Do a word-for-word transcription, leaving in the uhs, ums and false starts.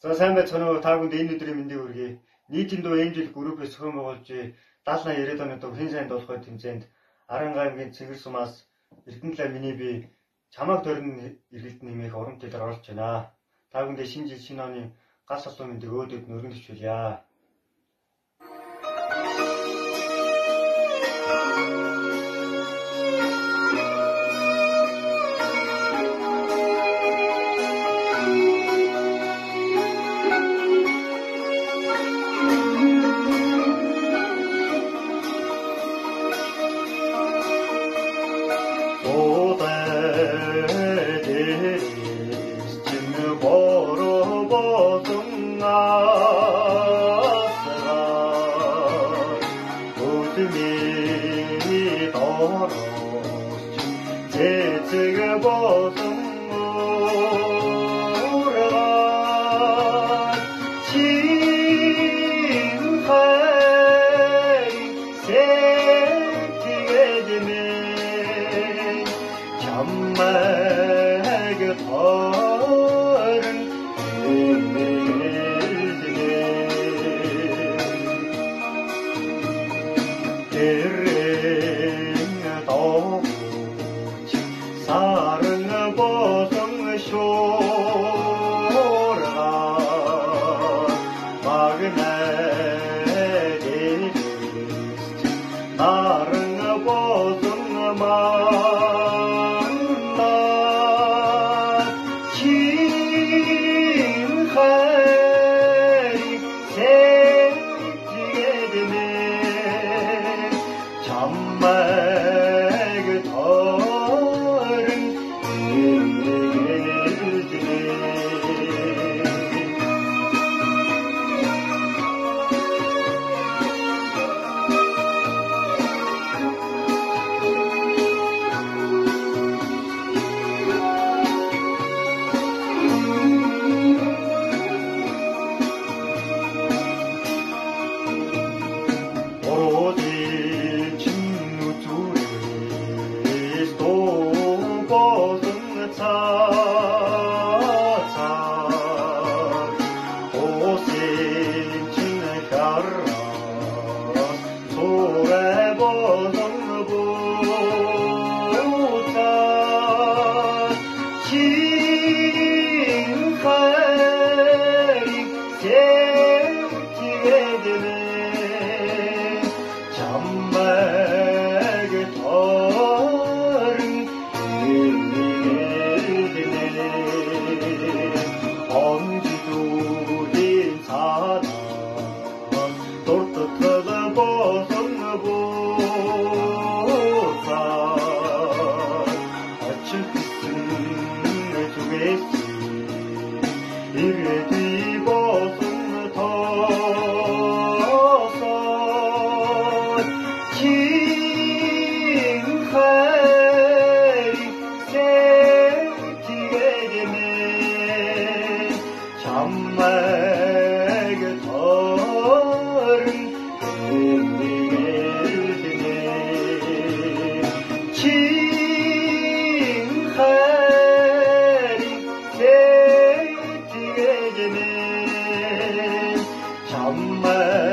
За сайн байцгаана уу? Та бүхэнд энэ өдрийн мэндийг хүргэе. Нийтийн дуу энэ жил группээс зохион байгуулж даатна ирээд оны төв хэн сайн дуулахай тэмцээнд Архангай аймгийн Цэнгэр сумаас Эрдэнэдалай миний би чамааг тойрон иргэлт нэмэх уран төлөөр оролцож байна. Та бүхэнд шинэ жил шинэ оны гал салуун мэндийг өөдөд өргөн төвшүүлье. Amen.